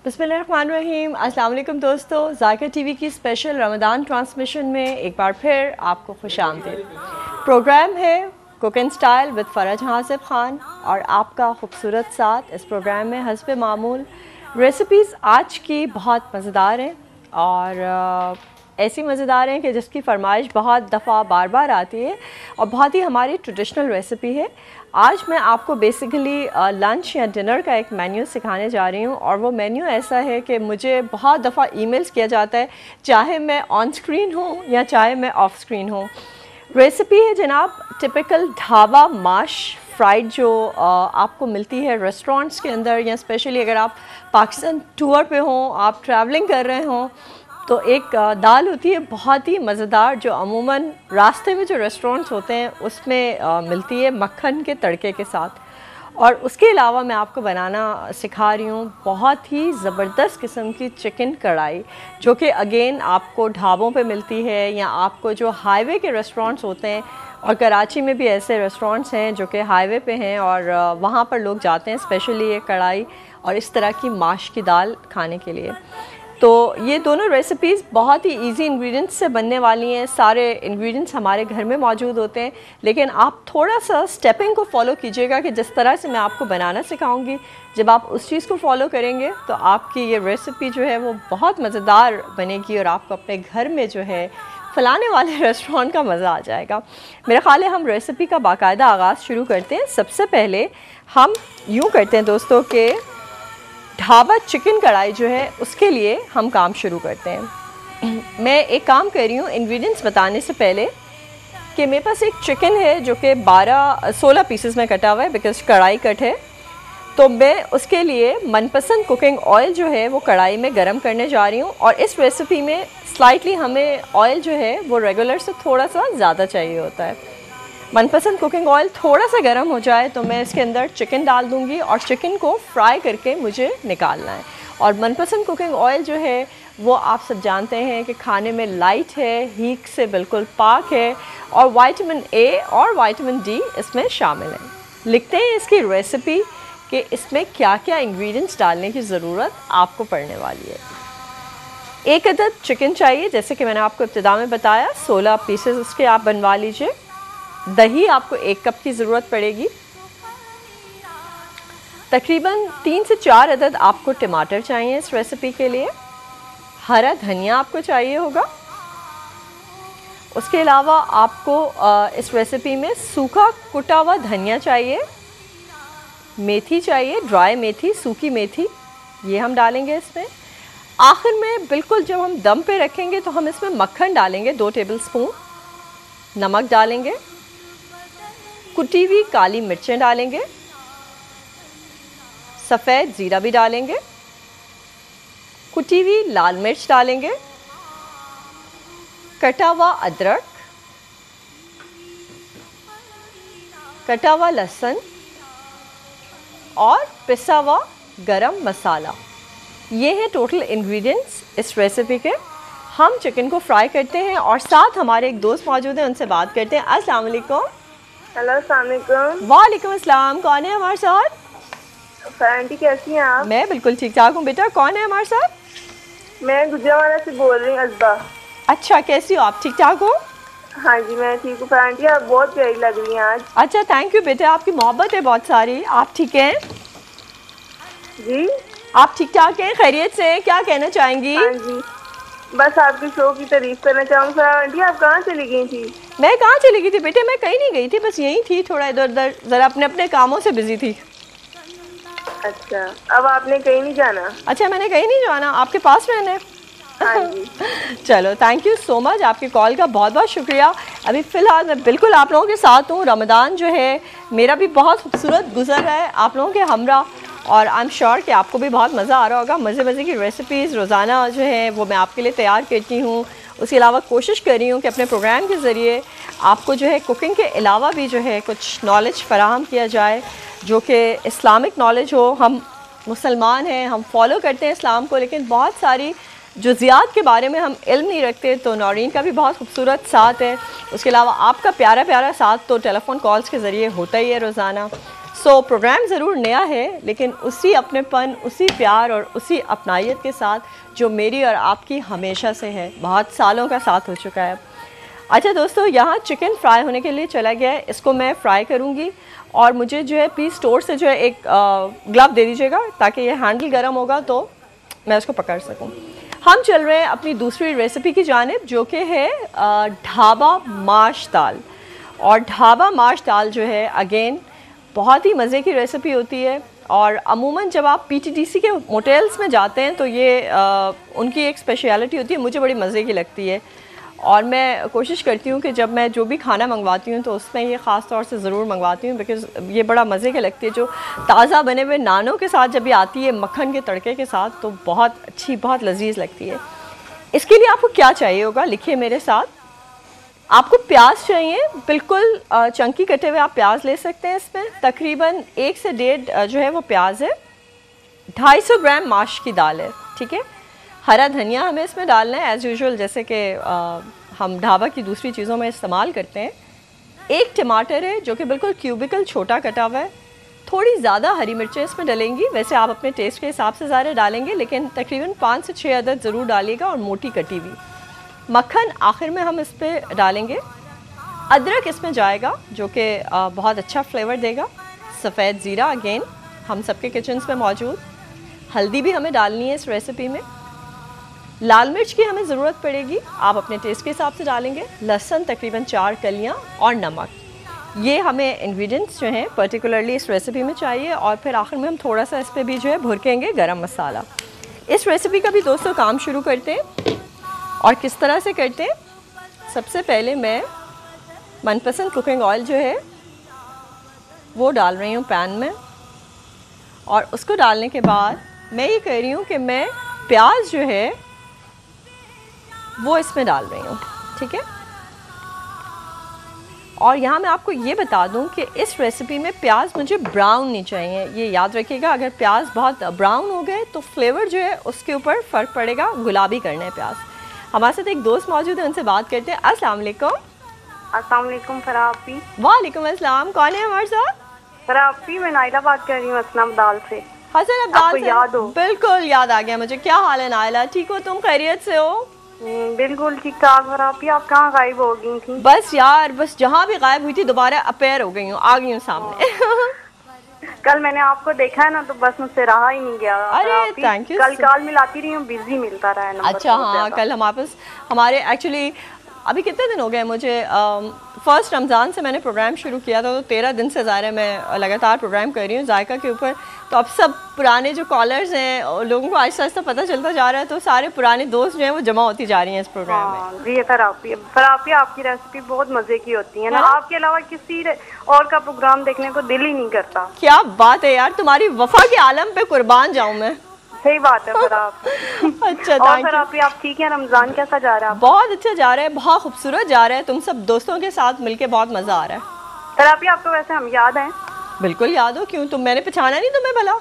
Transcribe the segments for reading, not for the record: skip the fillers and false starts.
बिस्मिल्लाहिर्रहमानिर्रहीम। अस्सलाम वालेकुम दोस्तों, ज़ायका टीवी की स्पेशल रमज़ान ट्रांसमिशन में एक बार फिर आपको खुशामदीद। प्रोग्राम है cook and style with Faraj Hasib Khan और आपका खूबसूरत साथ। इस प्रोग्राम में हस्ब मामूल रेसिपीज़ आज की बहुत मज़ेदार हैं और ऐसी मज़ेदार हैं कि जिसकी फरमाइश बहुत दफ़ा बार बार आती है और बहुत ही हमारी ट्रेडिशनल रेसिपी है। आज मैं आपको बेसिकली लंच या डिनर का एक मेन्यू सिखाने जा रही हूँ और वो मेन्यू ऐसा है कि मुझे बहुत दफ़ा ईमेल्स किया जाता है, चाहे मैं ऑन स्क्रीन हूँ या चाहे मैं ऑफ स्क्रीन हूँ। रेसिपी है जनाब टिपिकल ढाबा माश फ्राइड जो आपको मिलती है रेस्टोरेंट्स के अंदर, या स्पेशली अगर आप पाकिस्तान टूर पे हों, आप ट्रैवलिंग कर रहे हों, तो एक दाल होती है बहुत ही मज़ेदार जो अमूमन रास्ते में जो रेस्टोरेंट्स होते हैं उसमें मिलती है मक्खन के तड़के के साथ। और उसके अलावा मैं आपको बनाना सिखा रही हूँ बहुत ही ज़बरदस्त किस्म की चिकन कढ़ाई, जो कि अगेन आपको ढाबों पे मिलती है या आपको जो हाईवे के रेस्टोरेंट्स होते हैं, और कराची में भी ऐसे रेस्टोरेंट्स हैं जो कि हाईवे पे हैं और वहाँ पर लोग जाते हैं स्पेशली ये कढ़ाई और इस तरह की माश की दाल खाने के लिए। तो ये दोनों रेसिपीज़ बहुत ही इजी इंग्रेडिएंट्स से बनने वाली हैं। सारे इंग्रेडिएंट्स हमारे घर में मौजूद होते हैं, लेकिन आप थोड़ा सा स्टेपिंग को फॉलो कीजिएगा कि जिस तरह से मैं आपको बनाना सिखाऊंगी, जब आप उस चीज़ को फॉलो करेंगे तो आपकी ये रेसिपी जो है वो बहुत मज़ेदार बनेगी और आपको अपने घर में जो है फलाने वाले रेस्टोरेंट का मज़ा आ जाएगा। मेरा ख़्याल है हम रेसिपी का बाकायदा आगाज़ शुरू करते हैं। सबसे पहले हम यूँ करते हैं दोस्तों के ढाबा चिकन कढ़ाई जो है उसके लिए हम काम शुरू करते हैं। मैं एक काम कर रही हूँ इंग्रेडिएंट्स बताने से पहले कि मेरे पास एक चिकन है जो कि 16 पीसेस में कटा हुआ है, बिकॉज कढ़ाई कट है। तो मैं उसके लिए मनपसंद कुकिंग ऑयल जो है वो कढ़ाई में गरम करने जा रही हूँ। और इस रेसिपी में स्लाइटली हमें ऑयल जो है वो रेगुलर से थोड़ा सा ज़्यादा चाहिए होता है। मनपसंद कुकिंग ऑयल थोड़ा सा गर्म हो जाए तो मैं इसके अंदर चिकन डाल दूंगी और चिकन को फ्राई करके मुझे निकालना है। और मनपसंद कुकिंग ऑयल जो है वो आप सब जानते हैं कि खाने में लाइट है, हीट से बिल्कुल पाक है और विटामिन ए और विटामिन डी इसमें शामिल है। लिखते हैं इसकी रेसिपी कि इसमें क्या क्या इंग्रेडिएंट्स डालने की ज़रूरत आपको पड़ने वाली है। एक अदद चिकन चाहिए, जैसे कि मैंने आपको इब्तिदा में बताया 16 पीसेस उसके आप बनवा लीजिए। दही आपको 1 कप की ज़रूरत पड़ेगी। तकरीबन 3 से 4 अदद आपको टमाटर चाहिए इस रेसिपी के लिए। हरा धनिया आपको चाहिए होगा। उसके अलावा आपको इस रेसिपी में सूखा कुटा हुआ धनिया चाहिए, मेथी चाहिए, ड्राई मेथी, सूखी मेथी, ये हम डालेंगे इसमें। आखिर में बिल्कुल जब हम दम पे रखेंगे तो हम इसमें मक्खन डालेंगे 2 टेबलस्पून, नमक डालेंगे, कुटी हुई काली मिर्चें डालेंगे, सफ़ेद ज़ीरा भी डालेंगे, कुटी हुई लाल मिर्च डालेंगे, कटा हुआ अदरक, कटा हुआ लहसुन और पिसा हुआ गरम मसाला। ये है टोटल इंग्रेडिएंट्स इस रेसिपी के। हम चिकन को फ्राई करते हैं और साथ हमारे एक दोस्त मौजूद हैं, उनसे बात करते हैं। अस्सलाम वालेकुम। हेलो, अस्सलाम वालेकुम। वालेकुम अस्सलाम। कौन है हमारे साथ? आंटी कैसी हैं आप? मैं बिल्कुल ठीक ठाक हूँ। बेटा कौन है हमारे साथ? मैं गुजरावाला से बोल रही हूँ, अज़बा। अच्छा, कैसी हो आप? ठीक ठाक हो? हाँ जी मैं ठीक हूँ। आंटी आप बहुत प्यारी लग रही हैं आज। अच्छा, थैंक यू बेटा, आपकी मोहब्बत है बहुत सारी। आप ठीक हैं जी? आप ठीक ठाक हैं, खैरियत से? क्या कहना चाहेंगी? हाँ जी, बस आपके शो की तारीफ करना चाहूँगी। आंटी आप कहाँ चली गई थी? मैं कहाँ चली गई थी बेटे? मैं कहीं नहीं गई थी, बस यहीं थी, थोड़ा इधर उधर ज़रा अपने अपने कामों से बिजी थी। अच्छा, अब आपने कहीं नहीं जाना? अच्छा, मैंने कहीं नहीं जाना, आपके पास रहना है। हाँ जी। चलो, थैंक यू सो मच, आपके कॉल का बहुत बहुत शुक्रिया। अभी फ़िलहाल मैं बिल्कुल आप लोगों के साथ हूँ। रमज़ान जो है मेरा भी बहुत खूबसूरत गुजर रहा है आप लोगों के हमरा, और आई एम श्योर कि आपको भी बहुत मज़ा आ रहा होगा। मज़े मज़े की रेसिपीज़ रोज़ाना जो है वो मैं आपके लिए तैयार करती हूँ। उसके अलावा कोशिश कर रही हूँ कि अपने प्रोग्राम के ज़रिए आपको जो है कुकिंग के अलावा भी जो है कुछ नॉलेज फ़राहम किया जाए, जो कि इस्लामिक नॉलेज हो। हम मुसलमान हैं, हम फॉलो करते हैं इस्लाम को, लेकिन बहुत सारी जुज़ियात के बारे में हम इल्म नहीं रखते। तो नौरीन का भी बहुत खूबसूरत साथ है। उसके अलावा आपका प्यारा प्यारा साथ तो टेलीफोन कॉल्स के ज़रिए होता ही है रोज़ाना। सो प्रोग्राम ज़रूर नया है, लेकिन उसी अपनेपन, उसी प्यार और उसी अपनायत के साथ जो मेरी और आपकी हमेशा से है, बहुत सालों का साथ हो चुका है। अच्छा दोस्तों, यहाँ चिकन फ्राई होने के लिए चला गया है, इसको मैं फ्राई करूँगी। और मुझे जो है प्लीज़ स्टोर से जो है एक ग्लव दे दीजिएगा, ताकि ये हैंडल गर्म होगा तो मैं उसको पकड़ सकूँ। हम चल रहे हैं अपनी दूसरी रेसिपी की जानिब, जो कि है ढाबा माश दाल। और ढाबा माश दाल जो है अगेन बहुत ही मज़े की रेसिपी होती है। और अमूमन जब आप PTDC के मोटेल्स में जाते हैं तो ये उनकी एक स्पेशलिटी होती है, मुझे बड़ी मज़े की लगती है। और मैं कोशिश करती हूँ कि जब मैं जो भी खाना मंगवाती हूँ तो उसमें ये ख़ास तौर से ज़रूर मंगवाती हूँ, बिकॉज़ ये बड़ा मज़े की लगती है। जो ताज़ा बने हुए नानों के साथ जब ये आती है मक्खन के तड़के के साथ, तो बहुत अच्छी, बहुत लजीज लगती है। इसके लिए आपको क्या चाहिए होगा, लिखिए मेरे साथ। आपको प्याज चाहिए, बिल्कुल चंकी कटे हुए आप प्याज ले सकते हैं। इसमें तकरीबन 1 से 1.5 जो है वो प्याज है। 250 ग्राम माश की दाल है, ठीक है। हरा धनिया हमें इसमें डालना है एज़ यूजुअल, जैसे कि हम ढाबा की दूसरी चीज़ों में इस्तेमाल करते हैं। 1 टमाटर है जो कि बिल्कुल क्यूबिकल छोटा कटा हुआ है। थोड़ी ज़्यादा हरी मिर्चें इसमें डलेंगी, वैसे आप अपने टेस्ट के हिसाब से ज़्यादा डालेंगे, लेकिन तकरीबन 5 से 6 अदद ज़रूर डालिएगा, और मोटी कटी हुई। मक्खन आखिर में हम इस पर डालेंगे। अदरक इसमें जाएगा जो कि बहुत अच्छा फ्लेवर देगा। सफ़ेद ज़ीरा अगेन हम सबके किचन्स में मौजूद। हल्दी भी हमें डालनी है इस रेसिपी में। लाल मिर्च की हमें ज़रूरत पड़ेगी, आप अपने टेस्ट के हिसाब से डालेंगे। लहसुन तकरीबन 4 कलियाँ, और नमक। ये हमें इंग्रेडिएंट्स जो हैं पर्टिकुलरली इस रेसिपी में चाहिए। और फिर आखिर में हम थोड़ा सा इस पर भी जो है भुरकेंगे गरम मसाला। इस रेसिपी का भी दोस्तों काम शुरू करते हैं, और किस तरह से करते हैं। सबसे पहले मैं मनपसंद कुकिंग ऑयल जो है वो डाल रही हूँ पैन में, और उसको डालने के बाद मैं ये कह रही हूँ कि मैं प्याज जो है वो इसमें डाल रही हूँ, ठीक है। और यहाँ मैं आपको ये बता दूँ कि इस रेसिपी में प्याज मुझे ब्राउन नहीं चाहिए, ये याद रखिएगा। अगर प्याज बहुत ब्राउन हो गए तो फ्लेवर जो है उसके ऊपर फ़र्क पड़ेगा, गुलाबी करना है प्याज। हमारे साथ एक दोस्त मौजूद है, उनसे बात करते हैं। अस्सलाम वालेकुम। अस्सलाम वालेकुम फरापी। वालेकुम अस्सलाम। कौन है हमारे साथ? फरापी, मैं नाइला बात कर रही हूँ असलम दाल से। हसन अब्दाल आपको से? याद हो? बिल्कुल याद आ गया मुझे। क्या हाल है नाइला, ठीक हो तुम? खैरियत से हो? बिल्कुल ठीक ठाक। फरापी, आप कहाँ गायब हो गई थी? बस यार, बस जहाँ भी गायब हुई थी दोबारा अपेयर हो गई हूँ, आ गई हूँ सामने। कल मैंने आपको देखा है ना, तो बस मुझसे रहा ही नहीं गया। अरे थैंक यू। कल कॉल मिलाती रही हूँ, बिजी मिलता रहा है नंबर। अच्छा हाँ, कल हमारे पास हमारे एक्चुअली अभी कितने दिन हो गए मुझे, फर्स्ट रमज़ान से मैंने प्रोग्राम शुरू किया था, तो 13 दिन से ज़्यादा मैं लगातार प्रोग्राम कर रही हूँ जायका के ऊपर। तो अब सब पुराने जो कॉलर्स हैं, लोगों को आहिस्ता आहिस्ता पता चलता जा रहा है, तो सारे पुराने दोस्त जो हैं वो जमा होती जा रही हैं इस प्रोग्राम में। जी फरापी, आपकी रेसिपी बहुत मज़े की होती है ना, आपके अलावा किसी और का प्रोग्राम देखने को दिल ही नहीं करता। क्या बात है यार, तुम्हारी वफा के आलम पे कुर्बान जाऊँ मैं। सही बात है फरापी। अच्छा, और फरापी आप ठीक है? रमज़ान कैसा जा रहा है? बहुत अच्छा जा रहा है, बहुत खूबसूरत जा रहा है। तुम सब दोस्तों के साथ मिलके बहुत मज़ा आ रहा है। फरापी, आपको वैसे हम याद हैं? बिल्कुल याद हो, क्यों? तुम मैंने पहचाना नहीं तुम्हें भला?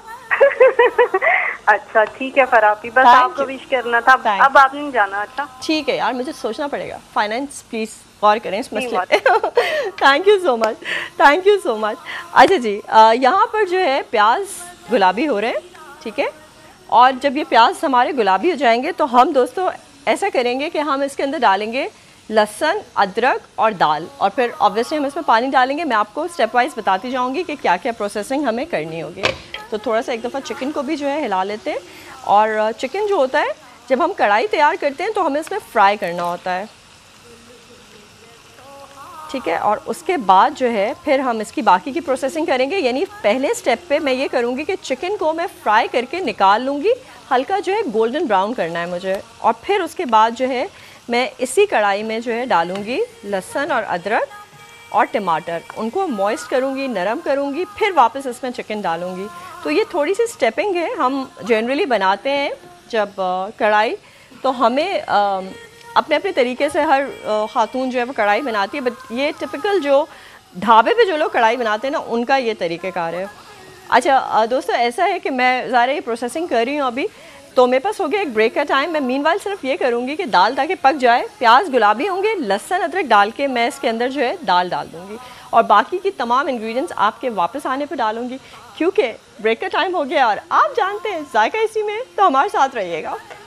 अच्छा ठीक है फरापी, बस आपको विश करना था। अब आप नहीं जाना? अच्छा ठीक है यार, मुझे सोचना पड़ेगा। फाइनेंस प्लीज गौर करें इस मसले। Thank you so much, thank you so much. अच्छा जी, यहाँ पर जो है प्याज गुलाबी हो रहे हैं, ठीक है। और जब ये प्याज हमारे गुलाबी हो जाएंगे तो हम दोस्तों ऐसा करेंगे कि हम इसके अंदर डालेंगे लहसुन, अदरक और दाल, और फिर ऑब्वियसली हम इसमें पानी डालेंगे। मैं आपको स्टेप वाइज बताती जाऊंगी कि क्या क्या प्रोसेसिंग हमें करनी होगी। तो थोड़ा सा एक दफ़ा चिकन को भी जो है हिला लेते हैं। और चिकन जो होता है, जब हम कढ़ाई तैयार करते हैं तो हमें इसमें फ्राई करना होता है, ठीक है। और उसके बाद जो है फिर हम इसकी बाकी की प्रोसेसिंग करेंगे। यानी पहले स्टेप पे मैं ये करूँगी कि चिकन को मैं फ्राई करके निकाल लूँगी, हल्का जो है गोल्डन ब्राउन करना है मुझे। और फिर उसके बाद जो है मैं इसी कढ़ाई में जो है डालूँगी लहसुन और अदरक और टमाटर, उनको मॉइस्ट करूँगी, नरम करूँगी, फिर वापस इसमें चिकन डालूँगी। तो ये थोड़ी सी स्टेपिंग है, हम जनरली बनाते हैं जब कढ़ाई, तो हमें अपने अपने तरीके से हर खातून जो है वो कढ़ाई बनाती है, बट ये टिपिकल जो ढाबे पे जो लोग कढ़ाई बनाते हैं ना, उनका ये तरीक़ेकार है। अच्छा दोस्तों, ऐसा है कि मैं ज़ाहिर ये प्रोसेसिंग कर रही हूँ अभी, तो मेरे पास हो गया एक ब्रेक का टाइम। मैं मीनवाइल सिर्फ ये करूँगी कि दाल ताकि पक जाए, प्याज गुलाबी होंगे, लहसुन अदरक डाल के मैं इसके अंदर जो है दाल डाल दूँगी और बाकी की तमाम इंग्रेडिएंट्स आपके वापस आने पर डालूँगी, क्योंकि ब्रेक का टाइम हो गया और आप जानते हैं जायका इसी में, तो हमारे साथ रहिएगा।